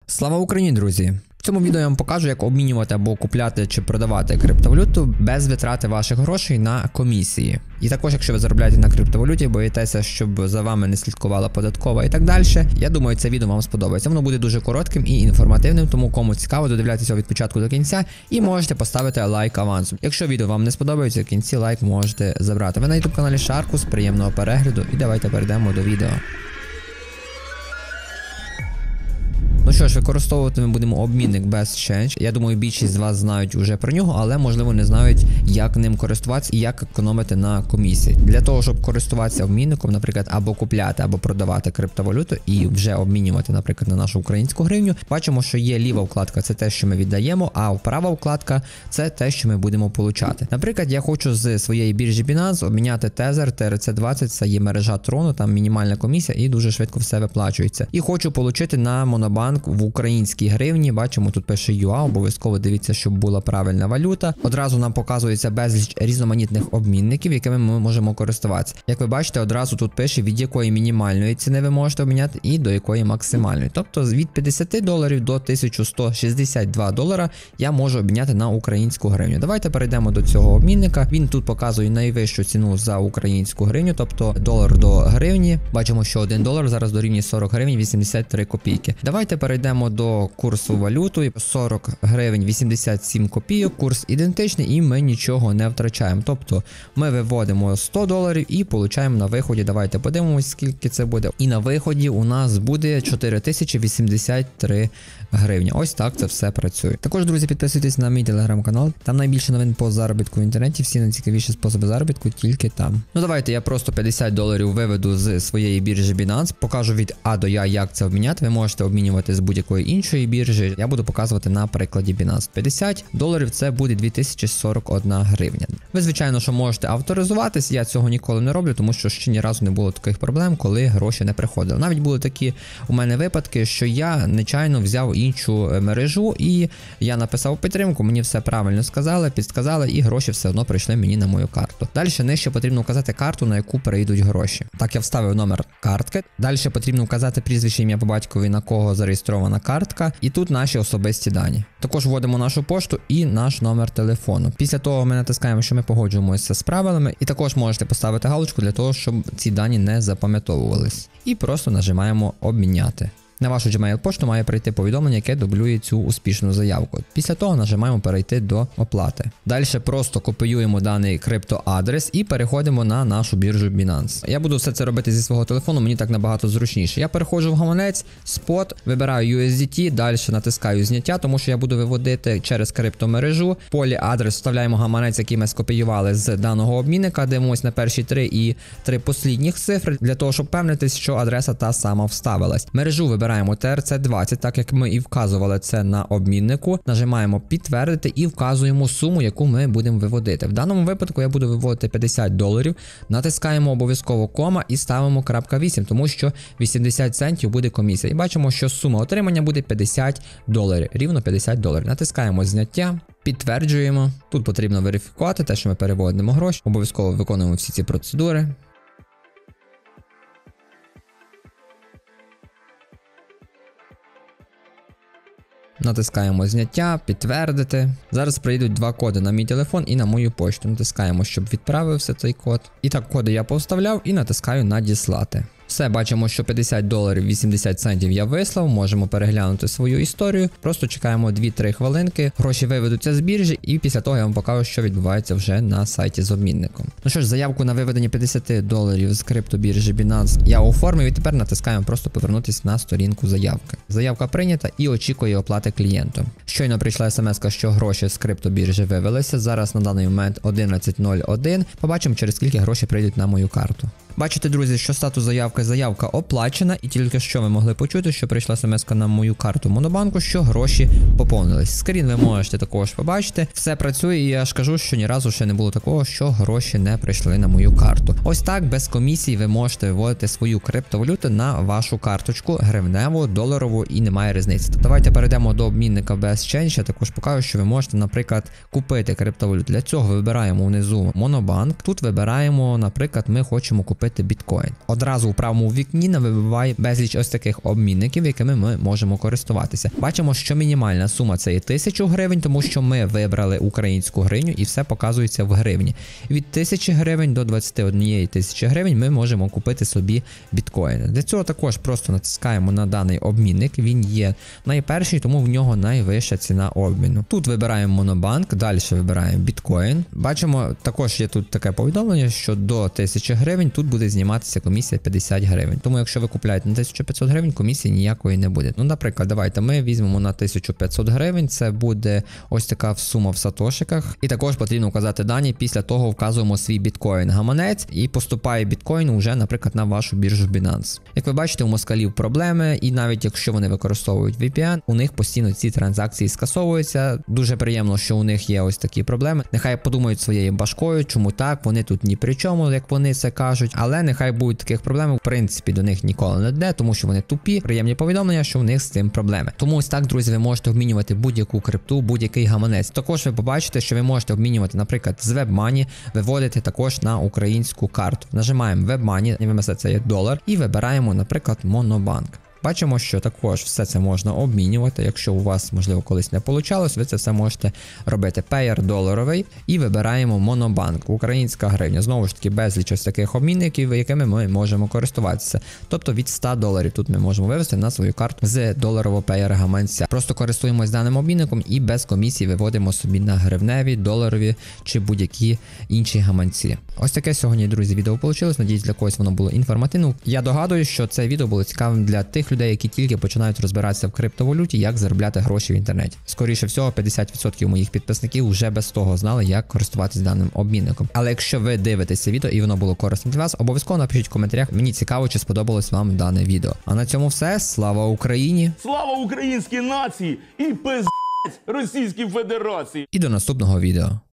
Слава Україні, друзі! В цьому відео я вам покажу, як обмінювати або купляти чи продавати криптовалюту без витрати ваших грошей на комісії. І також, якщо ви заробляєте на криптовалюті, боїтеся, щоб за вами не слідкувала податкова і так далі, я думаю, це відео вам сподобається. Воно буде дуже коротким і інформативним, тому кому цікаво, додивляйтеся від початку до кінця і можете поставити лайк авансом. Якщо відео вам не сподобається, в кінці лайк можете забрати. Ви на YouTube каналі Sharkus, приємного перегляду і давайте перейдемо до відео. Ну що ж, використовувати ми будемо обмінник BestChange. Я думаю, більшість з вас знають вже про нього, але можливо не знають, як ним користуватися і як економити на комісії. Для того, щоб користуватися обмінником, наприклад, або купляти, або продавати криптовалюту і вже обмінювати, наприклад, на нашу українську гривню, бачимо, що є ліва вкладка, це те, що ми віддаємо, а права вкладка це те, що ми будемо получати. Наприклад, я хочу з своєї біржі Binance обміняти Tether TRC20, це є мережа Трону, там мінімальна комісія і дуже швидко все виплачується. І хочу отримати на Монобанк в українській гривні, бачимо, тут пише UA, обов'язково дивіться, щоб була правильна валюта. Одразу нам показується безліч різноманітних обмінників, якими ми можемо користуватися. Як ви бачите, одразу тут пише, від якої мінімальної ціни ви можете обміняти і до якої максимальної. Тобто від $50 до $1162 я можу обміняти на українську гривню. Давайте перейдемо до цього обмінника. Він тут показує найвищу ціну за українську гривню, тобто долар до гривні. Бачимо, що $1 зараз дорівнює 40 гривень 83 копійки. Давайте перейдемо до курсу валюти. 40 гривень 87 копійок, курс ідентичний і ми нічого не втрачаємо. Тобто ми виводимо $100 і получаємо на виході, давайте подивимось, скільки це буде. І на виході у нас буде 4083 гривні. Ось так це все працює. Також, друзі, підписуйтесь на мій телеграм-канал. Там найбільше новин по заробітку в інтернеті, всі найцікавіші способи заробітку тільки там. Ну давайте я просто $50 виведу з своєї біржі Binance, покажу від А до Я, як це обміняти. Ви можете обмінювати з будь-якої іншої біржі. Я буду показувати на прикладі Binance. $50 це буде 2041 гривня. Ви, звичайно, що можете авторизуватись, я цього ніколи не роблю, тому що ще ні разу не було таких проблем, коли гроші не приходили. Навіть були такі у мене випадки, що я нечайно взяв іншу мережу і я написав підтримку, мені все правильно сказали, підсказали і гроші все одно прийшли мені на мою карту. Далі нижче потрібно вказати карту, на яку перейдуть гроші. Так, я вставив номер картки. Далі потрібно вказати прізвище, ім'я по батькові, на кого зареєстрована картка, і тут наші особисті дані. Також вводимо нашу пошту і наш номер телефону. Після того ми натискаємо, що ми погоджуємося з правилами, і також можете поставити галочку для того, щоб ці дані не запам'ятовувались. І просто нажимаємо обміняти. На вашу Gmail-пошту має прийти повідомлення, яке дублює цю успішну заявку. Після того нажимаємо перейти до оплати. Далі просто копіюємо даний криптоадрес і переходимо на нашу біржу Binance. Я буду все це робити зі свого телефону, мені так набагато зручніше. Я переходжу в гаманець, спот, вибираю USDT, далі натискаю зняття, тому що я буду виводити через криптомережу. В полі адрес вставляємо гаманець, який ми скопіювали з даного обмінника, дивимося на перші 3 і 3 послідніх цифри, для того, щоб впевнитись, що адреса та сама вставилась. Мережу вибираємо TRC20, так як ми і вказували це на обміннику. Нажимаємо підтвердити і вказуємо суму, яку ми будемо виводити. В даному випадку я буду виводити $50. Натискаємо обов'язково кома і ставимо .8, тому що 80 центів буде комісія. І бачимо, що сума отримання буде $50. Рівно $50. Натискаємо зняття. Підтверджуємо. Тут потрібно верифікувати те, що ми переводимо гроші. Обов'язково виконуємо всі ці процедури. Натискаємо зняття, підтвердити. Зараз прийдуть 2 коди на мій телефон і на мою пошту. Натискаємо, щоб відправився цей код. І так, коди я поставляв і натискаю надіслати. Все, бачимо, що $50 80 центів я вислав, можемо переглянути свою історію. Просто чекаємо 2-3 хвилинки, гроші виведуться з біржі і після того я вам покажу, що відбувається вже на сайті з обмінником. Ну що ж, заявку на виведення $50 з криптобіржі Binance я оформив і тепер натискаємо просто повернутися на сторінку заявки. Заявка прийнята і очікує оплати клієнту. Щойно прийшла смс-ка, що гроші з криптобіржі вивелися, зараз на даний момент 11:01. Побачимо, через скільки гроші прийдуть на мою карту. Бачите, друзі, що статус заявка оплачена, і тільки що ви могли почути, що прийшла смс-ка на мою карту Монобанку, що гроші поповнились. Скрін ви можете також побачити. Все працює, і я ж кажу, що ні разу ще не було такого, що гроші не прийшли на мою карту. Ось так, без комісії ви можете виводити свою криптовалюту на вашу карточку, гривневу, доларову, і немає різниці. Давайте перейдемо до обмінника без Best Change, я також покажу, що ви можете, наприклад, купити криптовалюту. Для цього вибираємо внизу Monobank. Тут вибираємо, наприклад, ми хочемо купити біткоін. Одразу у правому вікні нам вибиває безліч ось таких обмінників, якими ми можемо користуватися. Бачимо, що мінімальна сума це є 1000 гривень, тому що ми вибрали українську гривню і все показується в гривні. Від 1000 гривень до 21 тисячі гривень ми можемо купити собі біткоїни. Для цього також просто натискаємо на даний обмінник. Він є найперший, тому в нього найвища ціна обміну. Тут вибираємо Monobank, далі вибираємо біткоін. Бачимо, також є тут таке повідомлення, що до 1000 гривень тут буде зніматися комісія 50 гривень. Тому якщо ви купуєте на 1500 гривень, комісії ніякої не буде. Ну, наприклад, давайте ми візьмемо на 1500 гривень, це буде ось така сума в сатошиках. І також потрібно вказати дані, після того вказуємо свій біткоін-гаманець і поступає біткоін уже, наприклад, на вашу біржу Binance. Як ви бачите, у москалів проблеми, і навіть якщо вони використовують VPN, у них постійно ці транзакції скасовуються. Дуже приємно, що у них є ось такі проблеми. Нехай подумають своєю башкою, чому так, вони тут ні при чому, як вони це кажуть, але нехай будуть таких проблем, в принципі, до них ніколи не йде, тому що вони тупі, приємні повідомлення, що у них з цим проблеми. Тому ось так, друзі, ви можете обмінювати будь-яку крипту, будь-який гаманець. Також ви побачите, що ви можете обмінювати, наприклад, з WebMoney, виводити також на українську карту. Нажимаємо WebMoney, ВМС це є долар, і вибираємо, наприклад, Monobank. Бачимо, що також все це можна обмінювати. Якщо у вас, можливо, колись не вийшло, ви це все можете робити. Payer доларовий і вибираємо Monobank, українська гривня. Знову ж таки, безліч ось таких обмінників, якими ми можемо користуватися. Тобто від $100 тут ми можемо вивести на свою карту з доларового Payer гаманця. Просто користуємось даним обмінником і без комісії виводимо собі на гривневі, доларові чи будь-які інші гаманці. Ось таке сьогодні, друзі, відео вийшло. Надіюсь, для когось воно було інформативним. Я догадуюсь, що це відео було цікавим для тих людей, які тільки починають розбиратися в криптовалюті, як заробляти гроші в інтернеті. Скоріше всього, 50% моїх підписників вже без того знали, як користуватися даним обмінником. Але якщо ви дивитесь це відео і воно було корисним для вас, обов'язково напишіть в коментарях, мені цікаво, чи сподобалось вам дане відео. А на цьому все. Слава Україні! Слава українській нації і пиздець Російській Федерації! І до наступного відео.